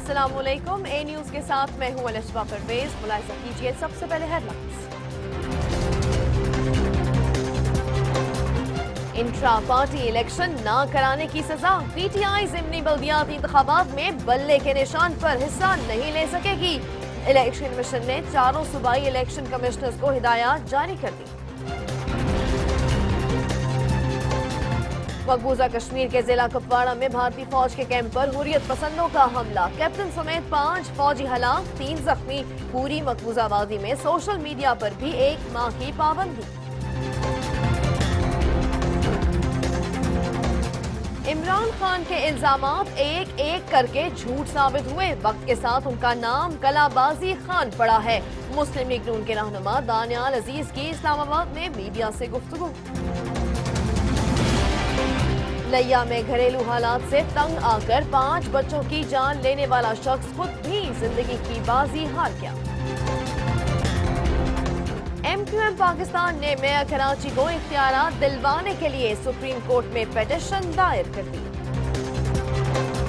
अस्सलामुअलैकुम। ए न्यूज के साथ मैं हूं अलिशबा परवेज। मुलाहिजा कीजिए सबसे पहले हेडलाइंस। इंट्रा पार्टी इलेक्शन ना कराने की सजा। पीटीआई ज़िमनी बल्दियाती इंतखाबात में बल्ले के निशान पर हिस्सा नहीं ले सकेगी। इलेक्शन कमीशन ने चारों सूबाई इलेक्शन कमिश्नर्स को हिदायत जारी कर दी। मकबूजा कश्मीर के जिला कुपवाड़ा में भारतीय फौज के कैंप पर हुर्रियत पसंदों का हमला। कैप्टन समेत 5 फौजी हलाक, 3 जख्मी। पूरी मकबूजा वादी में सोशल मीडिया पर भी 1 माह की पाबंदी। इमरान खान के इल्जामात एक एक करके झूठ साबित हुए। वक्त के साथ उनका नाम कलाबाजी खान पड़ा है। मुस्लिम लीग नून के रहनुमा दानियाल अजीज की इस्लामाबाद में मीडिया से गुफ्तगू। लिया में घरेलू हालात से तंग आकर 5 बच्चों की जान लेने वाला शख्स खुद भी जिंदगी की बाजी हार गया। MQM पाकिस्तान ने मेयर कराची को इख्तियारात दिलवाने के लिए सुप्रीम कोर्ट में पिटीशन दायर कर दी।